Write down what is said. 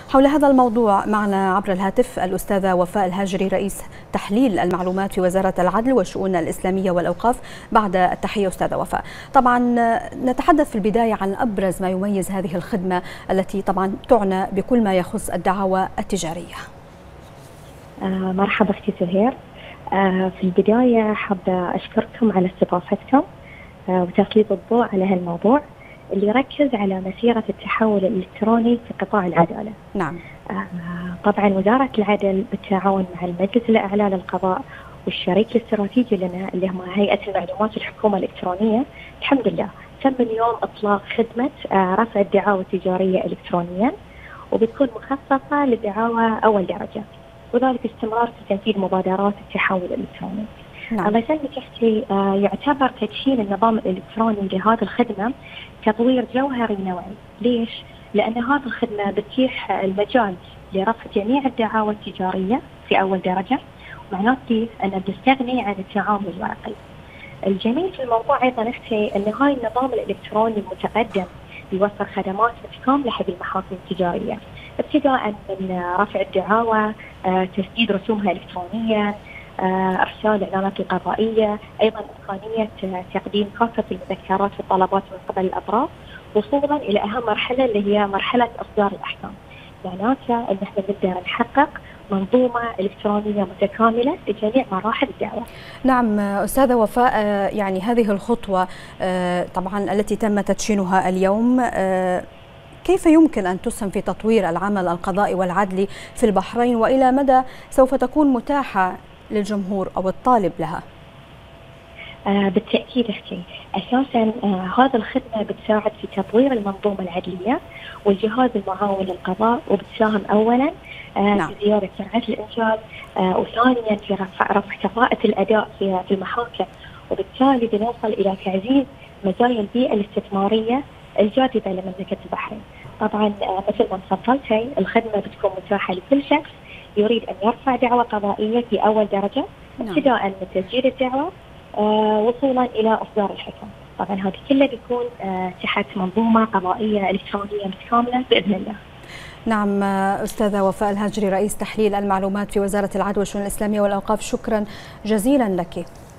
حول هذا الموضوع معنا عبر الهاتف الأستاذة وفاء الهاجري، رئيس تحليل المعلومات في وزارة العدل والشؤون الإسلامية والأوقاف. بعد التحية أستاذة وفاء، طبعا نتحدث في البداية عن أبرز ما يميز هذه الخدمة التي طبعا تعنى بكل ما يخص الدعاوى التجارية. مرحبا أختي سهير. في البداية حابة أشكركم على استضافتكم وتسليط الضوء على هالموضوع اللي يركز على مسيرة التحول الإلكتروني في قطاع العدالة. نعم. طبعا وزارة العدل بالتعاون مع المجلس الأعلى للقضاء والشريك الاستراتيجي لنا اللي هم هيئة المعلومات الحكومة الإلكترونية، الحمد لله تم اليوم إطلاق خدمة رفع الدعاوى التجارية إلكترونيا، وبتكون مخصصة للدعاوى أول درجة، وذلك استمرار في تنفيذ مبادرات التحول الإلكتروني. نعم. الله يسلمك اختي، يعتبر تدشين النظام الإلكتروني لهذه الخدمة تطوير جوهري نوعي. ليش؟ لأن هذه الخدمة بتتيح المجال لرفع جميع الدعاوى التجارية في أول درجة، ومعناته أن بنستغني عن التعامل الورقي. الجميل في الموضوع أيضا اختي أن هاي النظام الإلكتروني المتقدم بيوفر خدمات متكاملة حق المحاكم التجارية، ابتداء من رفع الدعاوى، تسديد رسومها إلكترونيا، إرسال الإعلانات القضائية، أيضا إمكانية تقديم كافة المذكرات والطلبات من قبل الأطراف، وصولا إلى أهم مرحلة اللي هي مرحلة إصدار الأحكام. معناته أن احنا نقدر نحقق منظومة إلكترونية متكاملة لجميع مراحل الدعوة. نعم أستاذة وفاء، يعني هذه الخطوة طبعا التي تم تدشينها اليوم، كيف يمكن أن تسهم في تطوير العمل القضائي والعدلي في البحرين، وإلى مدى سوف تكون متاحة للجمهور أو الطالب لها؟ بالتأكيد أختي، أساسا هذا الخدمة بتساعد في تطوير المنظومة العدلية والجهاز المعاون للقضاء، وبتساهم أولا في زيادة سرعة الإنجاز، وثانيا في رفع كفاءة الأداء في المحاكم، وبالتالي بنوصل إلى تعزيز مزايا البيئة الاستثمارية الجاذبة لمملكة البحرين. طبعا مثل ما تفضلتي، الخدمة بتكون متاحة لكل شخص يريد أن يرفع دعوى قضائية في أول درجة، ابتداء من تسجيل الدعوى وصولا إلى إصدار الحكم. طبعا هذه كلها بيكون تحت منظومة قضائية إلكترونية متكاملة بإذن الله. نعم أستاذة وفاء الهاجري، رئيس تحليل المعلومات في وزارة العدل والشؤون الإسلامية والأوقاف، شكرا جزيلا لك.